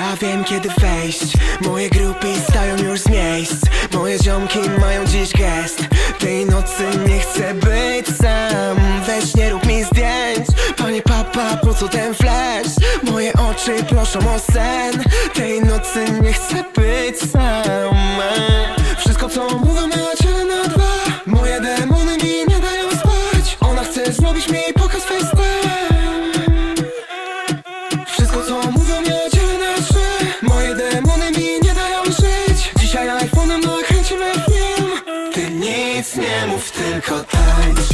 Ja wiem kiedy wejść. Moje grupy stają już z miejsc. Moje ziomki mają dziś gest. Tej nocy nie chcę być sam. Weź nie rób mi zdjęć. Panie papa, po co ten flash? Moje oczy proszą o sen. Tej nocy nie chcę być sam. Wszystko co mówią ja dzielę na dwa. Moje demony mi nie dają spać. Ona chce zrobić mi pokaz FaceTime. Wszystko co mówią ja dzielę na trzy. Moje demony mi nie dają żyć. Dzisiaj iPhone'em nakręcimy film. Ty nic nie mów, tylko tańcz.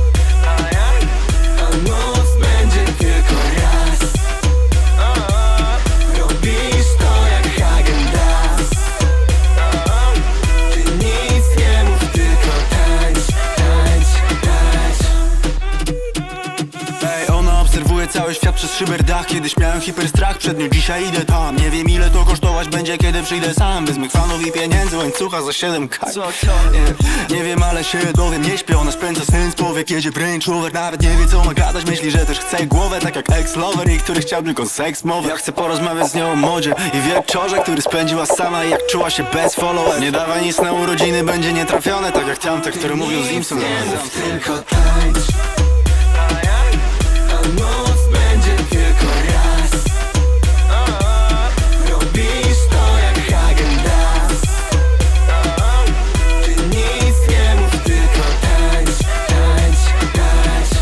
A noc będzie tylko raz. Robisz to jak Häagen-Dazs. Ty nic nie mów, tylko tańcz, tańcz, tańcz. Ej, ona obserwuje cały świat przez szyberdach. Kiedyś miałem hiperstrach przed nią, dzisiaj idę tam. Nie wiem ile to kosztować będzie, kiedy przyjdę sam. Bez mych fanów i pieniędzy, łańcucha za 7K. Nie wiem, ale się dowiem, nie śpię. Ona spędza sen z powiek, jedzie Range Rover. Nawet nie wie co ma gadać, myśli, że też chce głowę. Tak jak ex-lover, który chciał tylko seks mowy. Ja chcę porozmawiać z nią o modzie i wieczorze, który spędziła sama i jak czuła się bez follower. Nie dawaj nic na urodziny, będzie nietrafione. Tak jak tamte, które mówią z nim są. Nie mów, tylko tańcz. A noc będzie tylko raz. Robisz to jak Häagen-Dazs. Ty nic nie mów, tylko tańcz, tańcz, tańcz.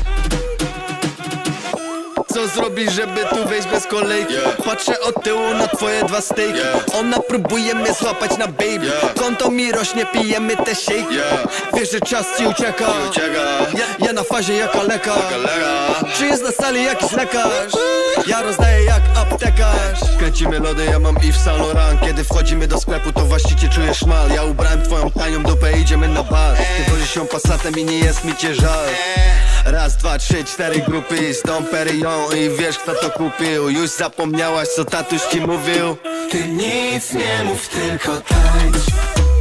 Co zrobisz, żeby tu wejść bez kolejki? Patrzę od tyłu na twoje dwa stejki. Ona próbuje mnie złapać na baby. Konto mi rośnie, pijemy te shake. Wiesz, że czas ci ucieka. Ja na fazie jak lekarz. Czy jest na sali jakiś lekarz? Ja rozdaję jak aptekarz. Kręcimy lody, ja mam Yves Saint Laurent. Kiedy wchodzimy do sklepu, to właściwie czuję szmal. Ja ubrałem twoją tanią dupę, idziemy na bar. Ty wozisz się Passatem i nie jest mi cię żal. Raz, dwa, trzy, cztery grupy z Dom Perignon i wiesz kto to kupił. Już zapomniałaś co tatuś ci mówił. Ty nic nie mów, tylko tańcz.